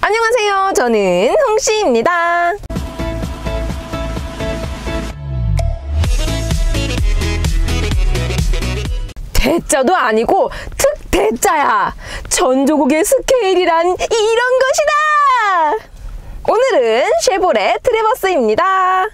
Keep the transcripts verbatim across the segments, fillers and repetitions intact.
안녕하세요, 저는 홍씨입니다. 대짜도 아니고 특대짜야. 전조국의 스케일이란 이런 것이다. 오늘은 쉐보레 트래버스입니다.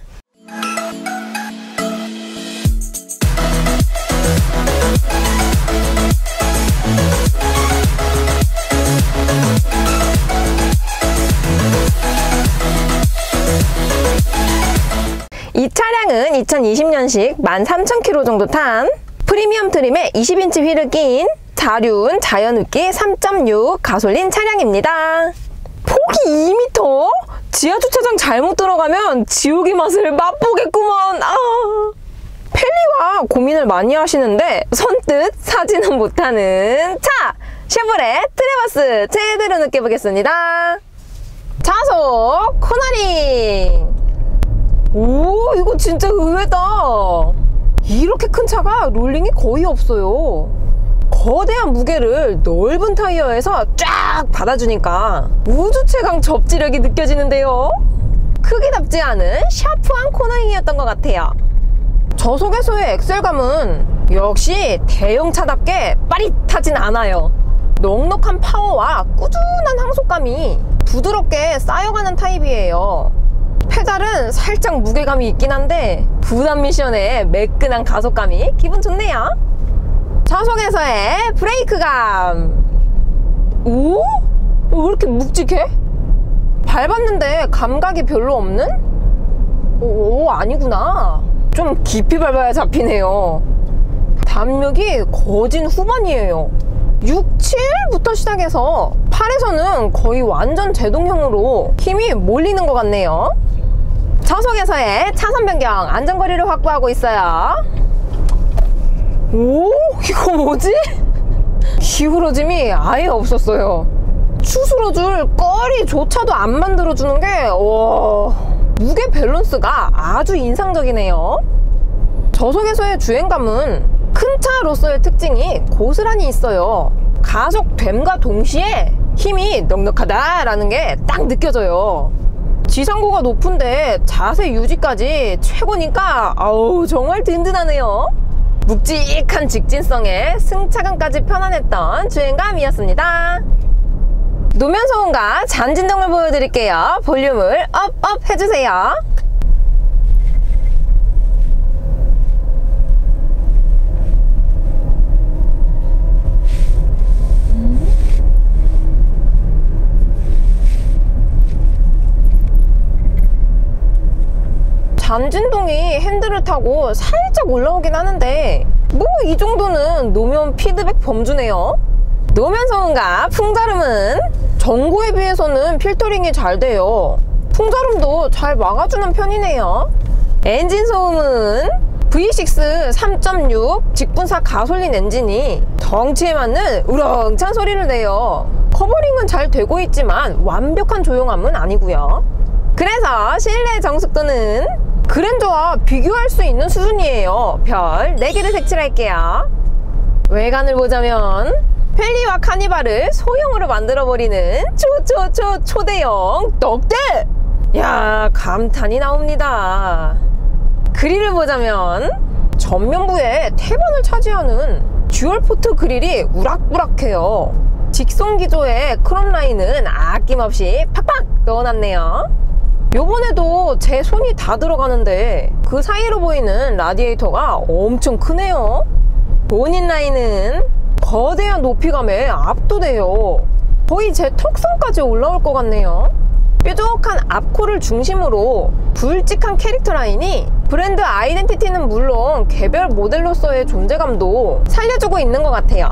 이 차량은 이천이십 년식 만 삼천 킬로미터 정도 탄 프리미엄 트림에 이십 인치 휠을 낀 자륜 자연흡기 삼 점 육 가솔린 차량입니다. 폭이 이 미터? 지하주차장 잘못 들어가면 지옥의 맛을 맛보겠구먼. 아. 펠리와 고민을 많이 하시는데 선뜻 사지는 못하는 차! 쉐보레 트래버스 제대로 느껴보겠습니다. 좌석 코너링. 오, 이거 진짜 의외다. 이렇게 큰 차가 롤링이 거의 없어요. 거대한 무게를 넓은 타이어에서 쫙 받아주니까 우주 최강 접지력이 느껴지는데요. 크기답지 않은 샤프한 코너링이었던 것 같아요. 저속에서의 엑셀감은 역시 대형차답게 빠릿하진 않아요. 넉넉한 파워와 꾸준한 항속감이 부드럽게 쌓여가는 타입이에요. 페달은 살짝 무게감이 있긴 한데 부담 미션의 매끈한 가속감이 기분 좋네요. 좌석에서의 브레이크감. 오? 왜 이렇게 묵직해? 밟았는데 감각이 별로 없는? 오, 오 아니구나. 좀 깊이 밟아야 잡히네요. 담력이 거진 후반이에요. 육, 칠부터 시작해서 팔에서는 거의 완전 제동형으로 힘이 몰리는 것 같네요. 좌석에서의 차선 변경, 안전거리를 확보하고 있어요. 오, 이거 뭐지? 기울어짐이 아예 없었어요. 추스러줄 거리조차도 안 만들어주는 게 와, 무게 밸런스가 아주 인상적이네요. 저속에서의 주행감은 큰 차로서의 특징이 고스란히 있어요. 가속됨과 동시에 힘이 넉넉하다라는 게 딱 느껴져요. 지상고가 높은데 자세 유지까지 최고니까 아우 정말 든든하네요. 묵직한 직진성에 승차감까지 편안했던 주행감이었습니다. 노면 소음과 잔진동을 보여드릴게요. 볼륨을 업업 해주세요. 잔진동이 핸들을 타고 살짝 올라오긴 하는데 뭐 이 정도는 노면 피드백 범주네요. 노면 소음과 풍자름은 전고에 비해서는 필터링이 잘 돼요. 풍자름도 잘 막아주는 편이네요. 엔진 소음은 브이 식스 삼 점 육 직분사 가솔린 엔진이 덩치에 맞는 우렁찬 소리를 내요. 커버링은 잘 되고 있지만 완벽한 조용함은 아니고요. 그래서 실내 정숙도는 그랜저와 비교할 수 있는 수준이에요. 별 네 개를 색칠할게요. 외관을 보자면 펠리와 카니발을 소형으로 만들어버리는 초초초 초대형 넉대! 야, 감탄이 나옵니다. 그릴을 보자면 전면부에 태반을 차지하는 듀얼포트 그릴이 우락부락해요. 직선 기조의 크롬 라인은 아낌없이 팍팍 넣어놨네요. 요번에도 제 손이 다 들어가는데 그 사이로 보이는 라디에이터가 엄청 크네요. 본인 라인은 거대한 높이감에 압도돼요. 거의 제 턱선까지 올라올 것 같네요. 뾰족한 앞코를 중심으로 굵직한 캐릭터 라인이 브랜드 아이덴티티는 물론 개별 모델로서의 존재감도 살려주고 있는 것 같아요.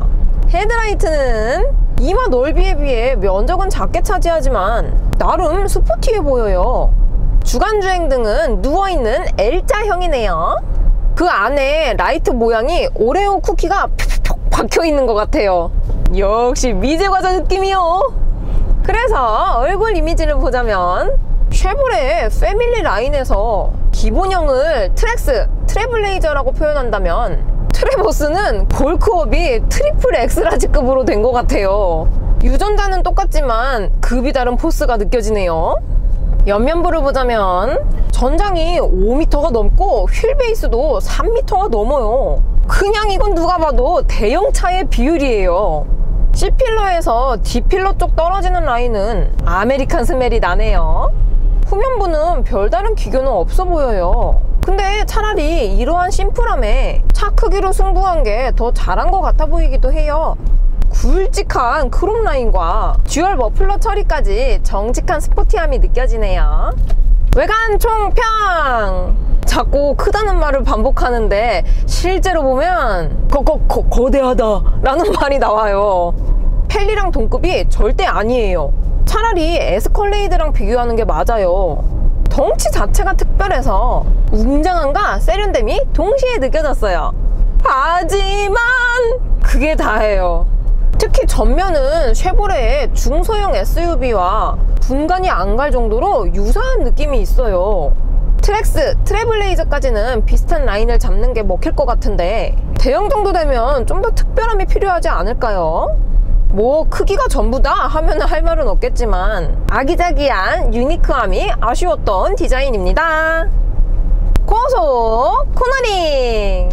헤드라이트는 이마 넓이에 비해 면적은 작게 차지하지만 나름 스포티해 보여요. 주간주행 등은 누워있는 L자형이네요. 그 안에 라이트 모양이 오레오 쿠키가 푹푹 박혀있는 것 같아요. 역시 미제과자 느낌이요. 그래서 얼굴 이미지를 보자면 쉐보레 패밀리 라인에서 기본형을 트랙스, 트래블레이저라고 표현한다면 트래버스는 볼크업이 트리플 엑스라지급으로 된 것 같아요. 유전자는 똑같지만 급이 다른 포스가 느껴지네요. 옆면부를 보자면 전장이 오 미터가 넘고 휠베이스도 삼 미터가 넘어요. 그냥 이건 누가 봐도 대형차의 비율이에요. C필러에서 D필러 쪽 떨어지는 라인은 아메리칸 스멜이 나네요. 후면부는 별다른 기교는 없어 보여요. 근데 차라리 이러한 심플함에 차 크기로 승부한 게 더 잘한 것 같아 보이기도 해요. 굵직한 크롬 라인과 듀얼 머플러 처리까지 정직한 스포티함이 느껴지네요. 외관 총평! 자꾸 크다는 말을 반복하는데 실제로 보면 거, 거, 거, 거대하다 라는 말이 나와요. 펠리랑 동급이 절대 아니에요. 차라리 에스컬레이드랑 비교하는 게 맞아요. 덩치 자체가 특별해서 웅장함과 세련됨이 동시에 느껴졌어요. 하지만 그게 다예요. 특히 전면은 쉐보레의 중소형 에스유브이와 분간이 안 갈 정도로 유사한 느낌이 있어요. 트랙스, 트래블레이저까지는 비슷한 라인을 잡는 게 먹힐 것 같은데 대형 정도 되면 좀 더 특별함이 필요하지 않을까요? 뭐 크기가 전부다 하면 할 말은 없겠지만 아기자기한 유니크함이 아쉬웠던 디자인입니다. 고속 코너링!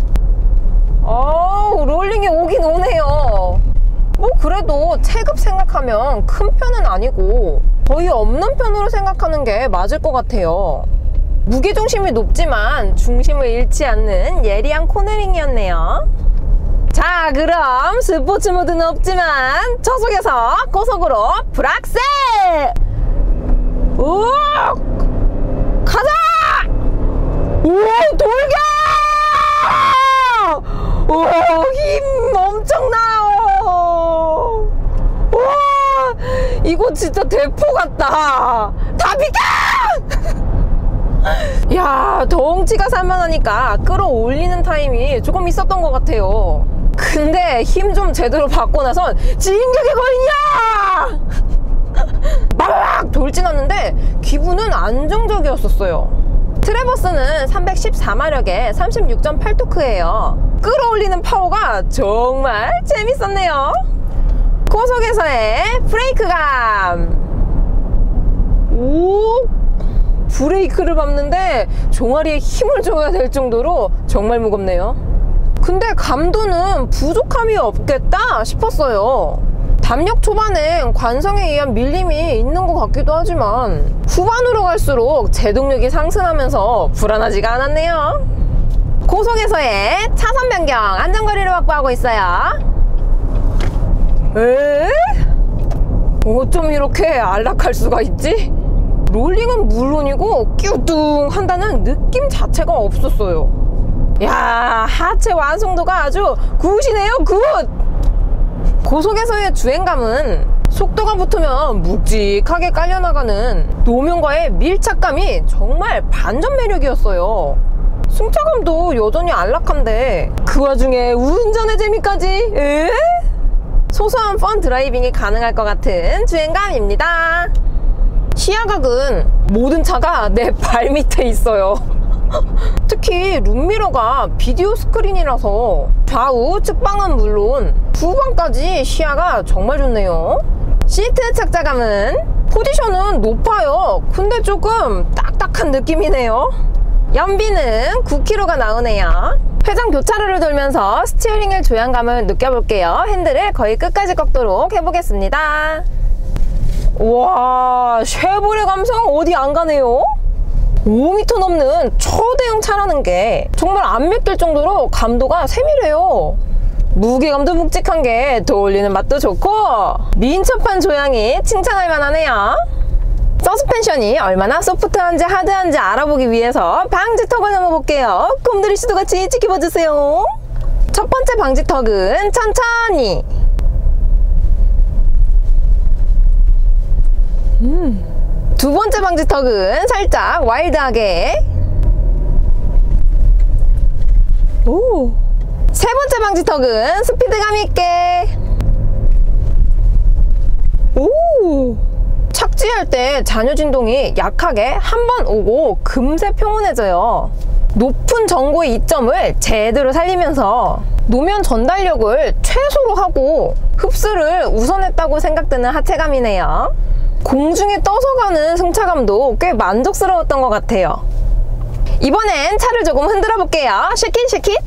어우, 롤링이 오긴 오네요. 뭐 그래도 체급 생각하면 큰 편은 아니고 거의 없는 편으로 생각하는 게 맞을 것 같아요. 무게중심이 높지만 중심을 잃지 않는 예리한 코너링이었네요. 자, 그럼 스포츠 모드는 없지만 저속에서 고속으로 불악셀! 오! 가자! 오, 돌격! 오, 힘 엄청나요! 와, 이거 진짜 대포 같다! 다 비켜! 야, 덩치가 살만하니까 끌어올리는 타임이 조금 있었던 것 같아요. 근데 힘 좀 제대로 받고 나선 진격의 거인이야! 막 돌진하는데 기분은 안정적이었었어요. 트래버스는 삼백십사 마력에 삼십육 점 팔 토크예요. 끌어올리는 파워가 정말 재밌었네요. 고속에서의 브레이크감. 오, 브레이크를 밟는데 종아리에 힘을 줘야 될 정도로 정말 무겁네요. 근데 감도는 부족함이 없겠다 싶었어요. 담력 초반엔 관성에 의한 밀림이 있는 것 같기도 하지만 후반으로 갈수록 제동력이 상승하면서 불안하지가 않았네요. 고속에서의 차선 변경, 안전거리를 확보하고 있어요. 에? 어쩜 이렇게 안락할 수가 있지? 롤링은 물론이고 끼우뚱 한다는 느낌 자체가 없었어요. 야, 하체 완성도가 아주 굿이네요, 굿! 고속에서의 주행감은 속도가 붙으면 묵직하게 깔려나가는 노면과의 밀착감이 정말 반전 매력이었어요. 승차감도 여전히 안락한데 그 와중에 운전의 재미까지? 에? 소소한 펀 드라이빙이 가능할 것 같은 주행감입니다. 시야각은 모든 차가 내 발 밑에 있어요. 특히 룸미러가 비디오 스크린이라서 좌우 측방은 물론 후방까지 시야가 정말 좋네요. 시트 착자감은 포지션은 높아요. 근데 조금 딱딱한 느낌이네요. 연비는 구 킬로미터가 나오네요. 회전 교차로를 돌면서 스티어링의 조향감을 느껴볼게요. 핸들을 거의 끝까지 꺾도록 해보겠습니다. 와, 쉐보레 감성 어디 안 가네요. 오 미터 넘는 초대형 차라는 게 정말 안 믿길 정도로 감도가 세밀해요. 무게감도 묵직한 게 돌리는 맛도 좋고 민첩한 조향이 칭찬할 만하네요. 서스펜션이 얼마나 소프트한지 하드한지 알아보기 위해서 방지턱을 넘어볼게요. 곰돌이 씨도 같이 지켜봐주세요. 첫 번째 방지턱은 천천히. 음. 두 번째 방지턱은 살짝 와일드하게. 오. 세 번째 방지턱은 스피드감 있게. 오. 착지할 때 잔여 진동이 약하게 한 번 오고 금세 평온해져요. 높은 전고의 이점을 제대로 살리면서 노면 전달력을 최소로 하고 흡수를 우선했다고 생각되는 하체감이네요. 공중에 떠서 가는 승차감도 꽤 만족스러웠던 것 같아요. 이번엔 차를 조금 흔들어 볼게요. 쉐킷 쉐킷.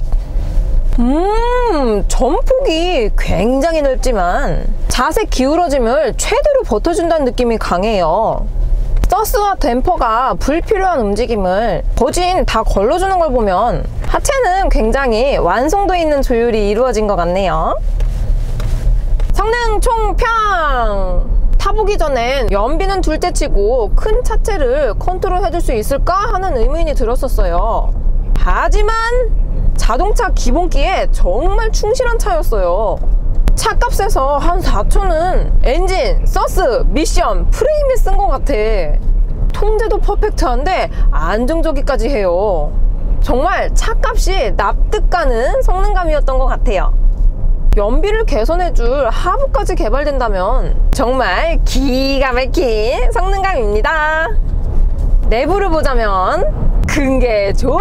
음, 전폭이 굉장히 넓지만 자세 기울어짐을 최대로 버텨준다는 느낌이 강해요. 서스와 댐퍼가 불필요한 움직임을 거진 다 걸러주는 걸 보면 하체는 굉장히 완성도 있는 조율이 이루어진 것 같네요. 성능 총평! 타보기 전엔 연비는 둘째치고 큰 차체를 컨트롤 해줄 수 있을까 하는 의문이 들었었어요. 하지만 자동차 기본기에 정말 충실한 차였어요. 차값에서 한 사천은 엔진, 서스, 미션, 프레임에 쓴 것 같아. 통제도 퍼펙트한데 안정적이까지 해요. 정말 차값이 납득가는 성능감이었던 것 같아요. 연비를 개선해줄 하부까지 개발된다면 정말 기가 막힌 성능감입니다. 내부를 보자면 큰 게 좋아!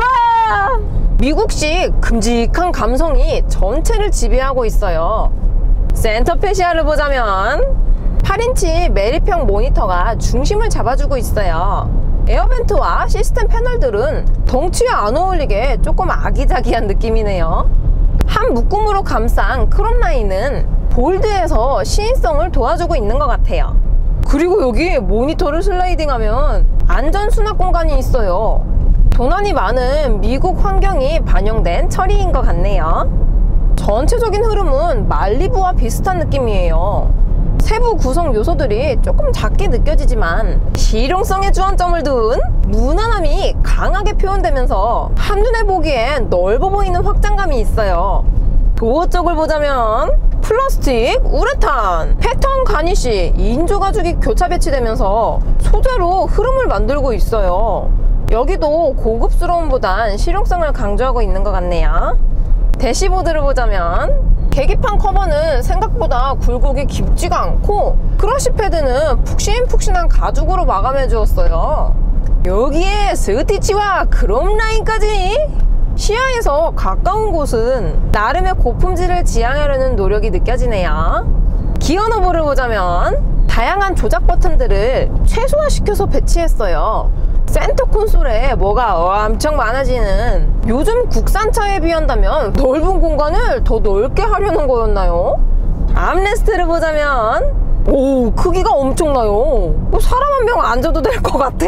미국식 큼직한 감성이 전체를 지배하고 있어요. 센터 페시아를 보자면 팔 인치 매립형 모니터가 중심을 잡아주고 있어요. 에어벤트와 시스템 패널들은 덩치에 안 어울리게 조금 아기자기한 느낌이네요. 한 묶음으로 감싼 크롬 라인은 볼드해서 시인성을 도와주고 있는 것 같아요. 그리고 여기 모니터를 슬라이딩하면 안전 수납 공간이 있어요. 도난이 많은 미국 환경이 반영된 처리인 것 같네요. 전체적인 흐름은 말리부와 비슷한 느낌이에요. 세부 구성 요소들이 조금 작게 느껴지지만 실용성에 주안점을 둔 무난함이 강하게 표현되면서 한눈에 보기엔 넓어 보이는 확장감이 있어요. 도어 쪽을 보자면 플라스틱, 우레탄, 패턴 가니쉬, 인조 가죽이 교차 배치되면서 소재로 흐름을 만들고 있어요. 여기도 고급스러움보단 실용성을 강조하고 있는 것 같네요. 대시보드를 보자면 계기판 커버는 생각보다 굴곡이 깊지가 않고 크러쉬 패드는 푹신푹신한 가죽으로 마감해 주었어요. 여기에 스티치와 크롬 라인까지! 시야에서 가까운 곳은 나름의 고품질을 지향하려는 노력이 느껴지네요. 기어 노브를 보자면 다양한 조작 버튼들을 최소화시켜서 배치했어요. 센터 콘솔에 뭐가 엄청 많아지는, 요즘 국산차에 비한다면 넓은 공간을 더 넓게 하려는 거였나요? 암레스트를 보자면 오, 크기가 엄청나요. 뭐 사람 한 명 앉아도 될 것 같아.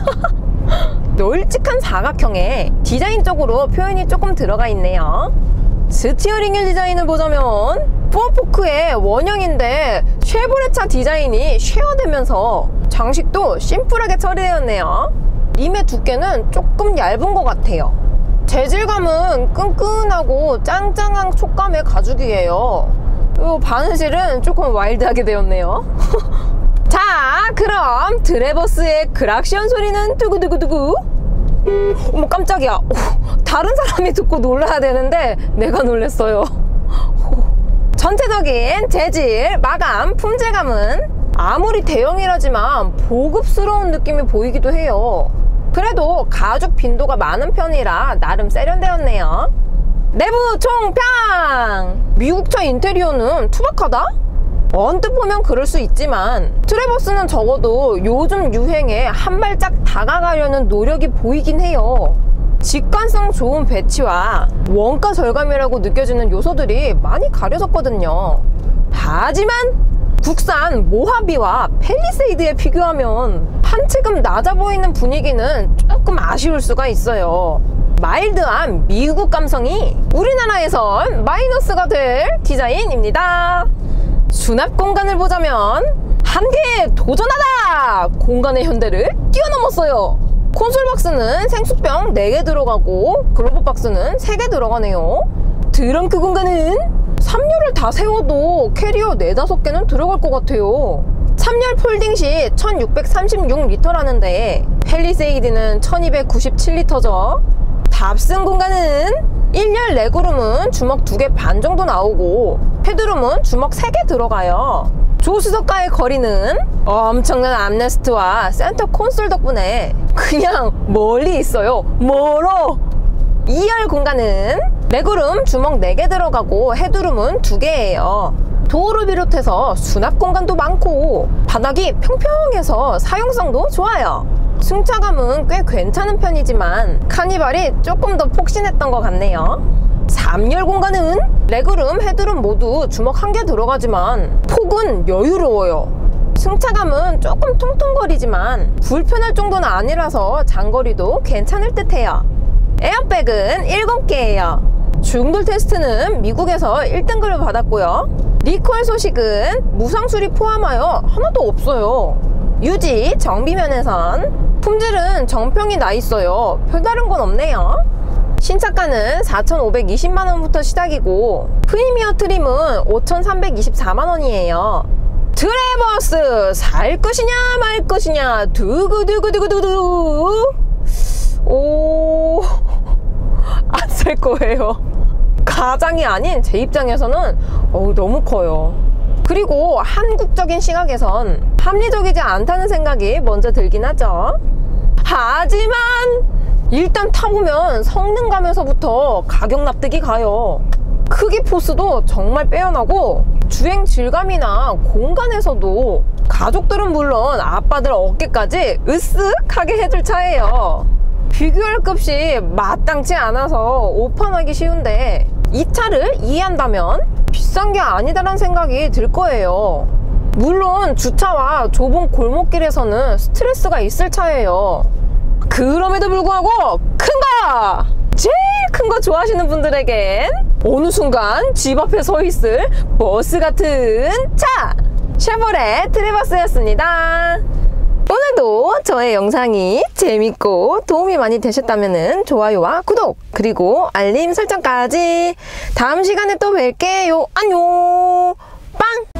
널찍한 사각형에 디자인적으로 표현이 조금 들어가 있네요. 스티어링 휠 디자인을 보자면 푸어포크의 원형인데 쉐보레차 디자인이 쉐어되면서 장식도 심플하게 처리되었네요. 림의 두께는 조금 얇은 것 같아요. 재질감은 끈끈하고 짱짱한 촉감의 가죽이에요. 이 바느질은 조금 와일드하게 되었네요. 자, 그럼 드레버스의 크락션 소리는 두구두구두구. 어머 깜짝이야. 다른 사람이 듣고 놀라야 되는데 내가 놀랬어요. 전체적인 재질, 마감, 품질감은 아무리 대형이라지만 보급스러운 느낌이 보이기도 해요. 그래도 가죽 빈도가 많은 편이라 나름 세련되었네요. 내부 총평! 미국차 인테리어는 투박하다? 언뜻 보면 그럴 수 있지만 트래버스는 적어도 요즘 유행에 한 발짝 다가가려는 노력이 보이긴 해요. 직관성 좋은 배치와 원가 절감이라고 느껴지는 요소들이 많이 가려졌거든요. 하지만 국산 모하비와 팰리세이드에 비교하면 한층 낮아 보이는 분위기는 조금 아쉬울 수가 있어요. 마일드한 미국 감성이 우리나라에선 마이너스가 될 디자인입니다. 수납 공간을 보자면 한계에 도전하다! 공간의 현대를 뛰어넘었어요. 콘솔 박스는 생수병 네 개 들어가고 글로브 박스는 세 개 들어가네요. 트렁크 공간은 삼 열을 다 세워도 캐리어 네 다섯 개는 들어갈 것 같아요. 삼 열 폴딩 시 천육백삼십육 리터라는데 팰리세이드는 천이백구십칠 리터죠. 탑승 공간은 일 열 레그룸은 주먹 두 개 반 정도 나오고 헤드룸은 주먹 세 개 들어가요. 조수석과의 거리는 엄청난 암레스트와 센터 콘솔 덕분에 그냥 멀리 있어요. 멀어! 이 열 공간은 레그룸 주먹 네 개 들어가고 헤드룸은 두 개예요. 도어를 비롯해서 수납 공간도 많고 바닥이 평평해서 사용성도 좋아요. 승차감은 꽤 괜찮은 편이지만 카니발이 조금 더 폭신했던 것 같네요. 삼 열 공간은 레그룸, 헤드룸 모두 주먹 한 개 들어가지만 폭은 여유로워요. 승차감은 조금 통통거리지만 불편할 정도는 아니라서 장거리도 괜찮을 듯해요. 에어백은 일곱 개예요. 중돌 테스트는 미국에서 일 등급을 받았고요. 리콜 소식은 무상 수리 포함하여 하나도 없어요. 유지, 정비 면에선 품질은 정평이 나 있어요. 별다른 건 없네요. 신차가는 사천오백이십만 원부터 시작이고 프리미어 트림은 오천삼백이십사만 원이에요. 트레버스 살 것이냐 말 것이냐 두구두구두구두구 오... 안 살 거예요. 가장이 아닌 제 입장에서는 어우, 너무 커요. 그리고 한국적인 시각에선 합리적이지 않다는 생각이 먼저 들긴 하죠. 하지만 일단 타보면 성능감에서부터 가격 납득이 가요. 크기 포스도 정말 빼어나고 주행 질감이나 공간에서도 가족들은 물론 아빠들 어깨까지 으쓱하게 해줄 차예요. 비교할 급이 마땅치 않아서 오판하기 쉬운데 이 차를 이해한다면 비싼 게 아니다라는 생각이 들 거예요. 물론 주차와 좁은 골목길에서는 스트레스가 있을 차예요. 그럼에도 불구하고 큰 거! 제일 큰 거 좋아하시는 분들에겐 어느 순간 집 앞에 서 있을 버스 같은 차! 쉐보레 트레버스였습니다. 오늘도 저의 영상이 재밌고 도움이 많이 되셨다면 좋아요와 구독 그리고 알림 설정까지. 다음 시간에 또 뵐게요. 안녕. 빵!